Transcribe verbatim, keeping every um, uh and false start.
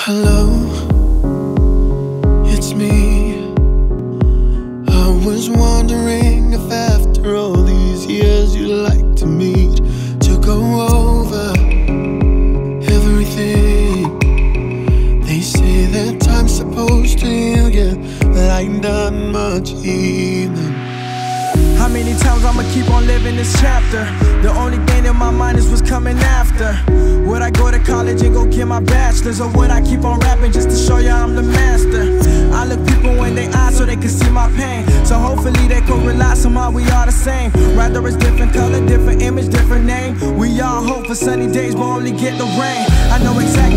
Hello, it's me. I was wondering if after all these years you'd like to meet to go over everything. They say that time's supposed to heal you, but I ain't done much healing. How many times I'ma keep on living this chapter? The only thing in my mind is what's coming after. Would I go to college and go get my bachelor's? Or would I keep on rapping just to show you I'm the master? I look people in their eyes so they can see my pain. So hopefully they can realize somehow we are the same. Rather it's different color, different image, different name. We all hope for sunny days but only get the rain. I know exactly